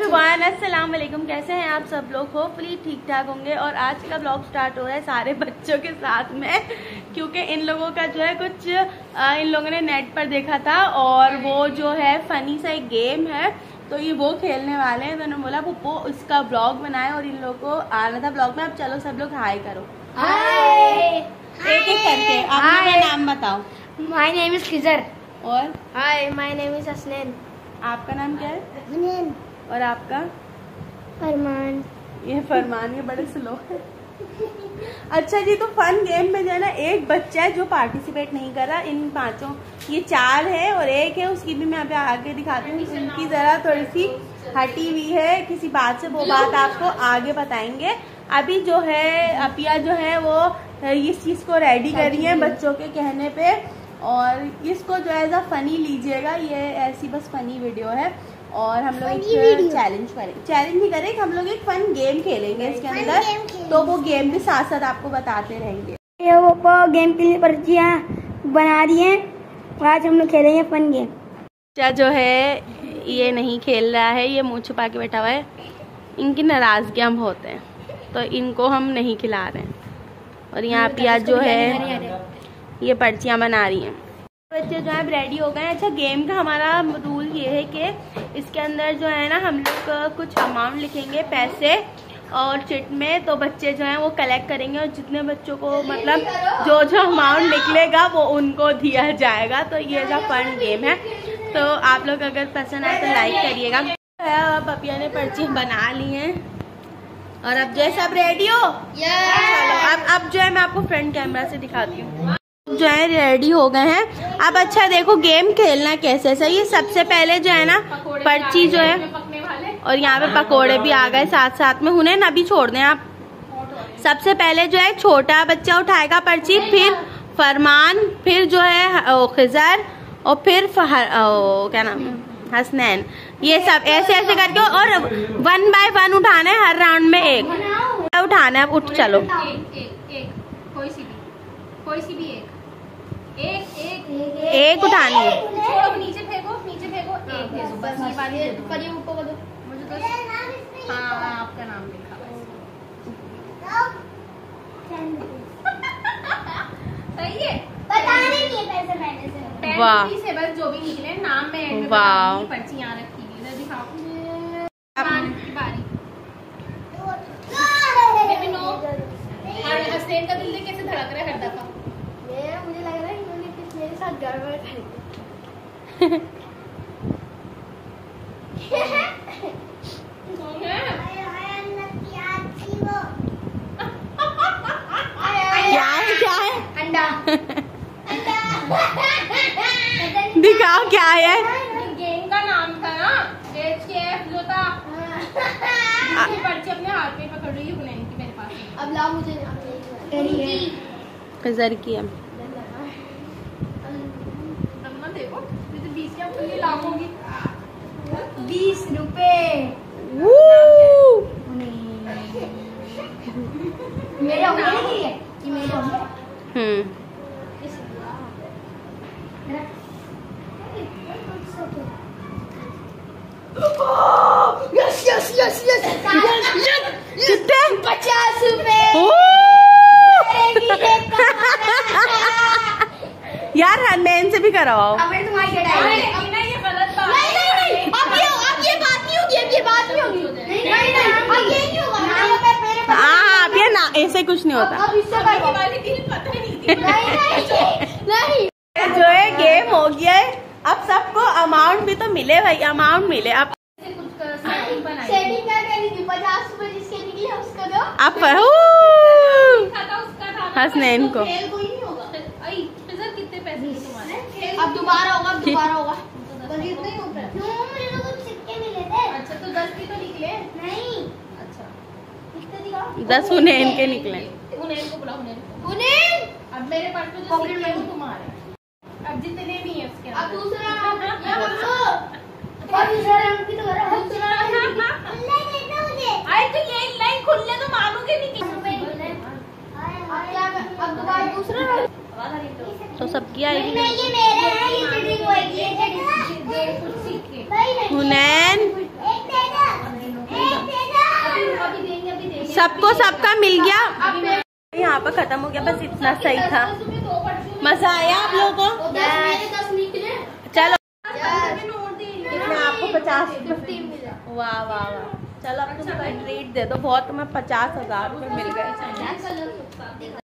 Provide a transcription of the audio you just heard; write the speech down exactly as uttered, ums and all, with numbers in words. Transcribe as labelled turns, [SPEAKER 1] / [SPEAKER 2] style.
[SPEAKER 1] Everyone, अस्सलाम वालेकुम। कैसे हैं आप सब लोग? होपफुली ठीक ठाक होंगे। और आज का ब्लॉग स्टार्ट हो रहा है सारे बच्चों के साथ में, क्योंकि इन लोगों का जो है कुछ आ, इन लोगों ने नेट पर देखा था और वो जो है फनी सा एक गेम है, तो ये वो खेलने वाले हैं। तो उन्होंने बोला वो उसका ब्लॉग बनाए और इन लोगों को आना था ब्लॉग में। अब चलो सब लोग हाय करो, हाय एक एक करके। आप अपना नाम बताओ।
[SPEAKER 2] My name is Khizar.
[SPEAKER 1] और
[SPEAKER 2] hi, my name is Hasnain.
[SPEAKER 1] आपका नाम क्या है?
[SPEAKER 2] हसनैन।
[SPEAKER 1] और आपका?
[SPEAKER 2] फरमान।
[SPEAKER 1] ये फरमान, ये बड़े स्लो है। अच्छा जी, तो फन गेम में जो है ना एक बच्चा है जो पार्टिसिपेट नहीं कर रहा। इन पांचों, ये चार है और एक है, उसकी भी मैं यहाँ पे आगे दिखाती हूँ। उनकी जरा थोड़ी सी हटी हुई है किसी बात से, वो बात आपको आगे बताएंगे। अभी जो है अपिया जो है वो इस चीज को रेडी कर रही है बच्चों के कहने पे, और इसको जो है एज फनी लीजिएगा। ये ऐसी बस फनी वीडियो है और हम लोग एक चैलेंज करेंगे। चैलेंज नहीं करेंगे, हम लोग एक फन गेम खेलेंगे इसके अंदर, तो वो गेम भी साथ साथ आपको बताते रहेंगे।
[SPEAKER 2] ये वो गेम के लिए पर्चियाँ बना रही हैं और आज हम लोग खेलेंगे फन गेम।
[SPEAKER 1] बच्चा जो है ये नहीं खेल रहा है, ये मुँह छुपा के बैठा हुआ है। इनकी नाराजगी हम होते हैं तो इनको हम नहीं खिला रहे हैं। और यहाँ पिया जो है ये पर्चियाँ बना रही हैं। बच्चे जो है रेडी हो गए हैं। अच्छा, गेम का हमारा रूल ये है कि इसके अंदर जो है ना हम लोग कुछ अमाउंट लिखेंगे पैसे और चिट में, तो बच्चे जो हैं वो कलेक्ट करेंगे और जितने बच्चों को मतलब जो जो अमाउंट निकलेगा वो उनको दिया जाएगा। तो ये जो फन गेम है, तो आप लोग अगर पसंद आए तो लाइक करिएगा। अब अपिया ने पर्ची बना ली है और अब जो है सब रेडी हो। चलो अब अब जो है मैं आपको फ्रंट कैमरा से दिखाती हूँ। जो है रेडी हो गए हैं। अब अच्छा देखो गेम खेलना कैसे सही है। सबसे पहले जो है ना पर्ची जो है, और यहाँ पे पकोड़े भी आ गए साथ साथ में। उन्हें अभी छोड़ दें आप। सबसे पहले जो है छोटा बच्चा उठाएगा पर्ची, फिर फरमान, फिर जो है खिजर, और फिर फहर, ओ, क्या नाम है, हसनैन। ये सब ऐसे ऐसे करके और वन बाय वन उठाना है। हर राउंड में एक उठाना है। उठ चलो,
[SPEAKER 3] एक एक एक कोई सी भी कोई सी भी एक एक एक एक,
[SPEAKER 1] एक उठानी है।
[SPEAKER 3] छोड़ो, नीचे फेंको, नीचे फेंको। एक दे दो बस, ये वाली दे दो। पर ये ऊपर कर दो मुझे तो। हाँ, आपका नाम लिखा सही है।
[SPEAKER 2] बता नहीं है पैसे मैंने से।
[SPEAKER 1] वाह,
[SPEAKER 3] से बस जो भी निकले नाम में ऐड में
[SPEAKER 1] वाह।
[SPEAKER 3] पर्ची यहाँ रखी हुई है, दिखाओ। की बारी बेबी नो। और हसनैन का दिल कैसे धड़क रहा है हर दफा।
[SPEAKER 2] मुझे लग रहा है इन्होंने कुछ मेरे साथ गड़बड़ कर दी।
[SPEAKER 1] क्या है क्या है?
[SPEAKER 3] अंडा।
[SPEAKER 1] दिखाओ क्या है।
[SPEAKER 3] गेम का नाम था ना एच के एफ जो था। पर्ची अपने हाथ में पकड़ रही है हुनैन की मेरे पास। अब लाओ मुझे।
[SPEAKER 1] खिजर की है।
[SPEAKER 3] देखो बीस क्या लाभ होगी। बीस रुपए मेरे होंगे कि मेरे होंगे।
[SPEAKER 1] Hmm
[SPEAKER 2] yes yes yes yes
[SPEAKER 1] कितने?
[SPEAKER 2] पचास रुपए।
[SPEAKER 1] यार हनैन से भी करवाओ।
[SPEAKER 2] अब तुम्हारी लड़ाई है।
[SPEAKER 3] अब नहीं, ये गलत बात
[SPEAKER 2] नहीं नहीं नहीं, अब ये अब ये बात नहीं होगी, अब ये बात नहीं होगी। नहीं नहीं, अब ये नहीं होगा।
[SPEAKER 1] हाँ, अब ये ना ऐसे कुछ नहीं होता।
[SPEAKER 2] अब इससे करवाओ।
[SPEAKER 3] वाली थी पता नहीं थी।
[SPEAKER 2] नहीं नहीं नहीं,
[SPEAKER 1] जो है गेम हो गया है। अब सबको अमाउंट भी तो मिले भाई, अमाउंट मिले। अब
[SPEAKER 3] कुछ सेटिंग बनाई।
[SPEAKER 2] सेटिंग क्या करनी थी? पचास रुपए जिसके निकले उसको दो।
[SPEAKER 1] अब हसनैन को
[SPEAKER 2] खेल कोई नहीं होगा।
[SPEAKER 3] कितने पैसे तुम्हारे?
[SPEAKER 2] अब दोबारा होगा, अब दोबारा होगा। बस इतना ही होता है। क्यों? मुझे तो कुछ सिक्के मिले थे।
[SPEAKER 3] अच्छा, तो दस भी तो निकले।
[SPEAKER 2] नहीं,
[SPEAKER 3] अच्छा,
[SPEAKER 2] कितने दिखाओ?
[SPEAKER 1] दस हुनैन के निकले।
[SPEAKER 3] हुनैन को बुलाओ। हुनैन को।
[SPEAKER 2] हुनैन,
[SPEAKER 3] अब मेरे पास में जो सिक्के हैं वो तुम्हारे। अब जितने भी हैं उसके
[SPEAKER 2] अब
[SPEAKER 3] अंदर।
[SPEAKER 2] दूसरा राउंड और दूसरा राउंड भी तो कर रहा है। दूसरा राउंड खुलने देना मुझे।
[SPEAKER 3] अरे तो ये लाइन खुलने तो मानोगे नहीं कि
[SPEAKER 2] अब क्या? अब दोबारा दूसरा राउंड।
[SPEAKER 1] तो सबकी आएगी।
[SPEAKER 2] नहीं, ये मेरे हैं, ये चीटिंग होएगी, ये चीटिंग।
[SPEAKER 1] हुनैन
[SPEAKER 2] एक दे दो।
[SPEAKER 1] सबको सबका मिल गया। यहाँ पर खत्म हो गया, बस इतना सही था। मजा आया आप लोगों को? चलो कितने आपको? पचास रुपये। वाह वाह वाह, चलो अब तुमको ट्रीट दे दो। बहुत, तुम्हें पचास हजार रुपये मिल गए।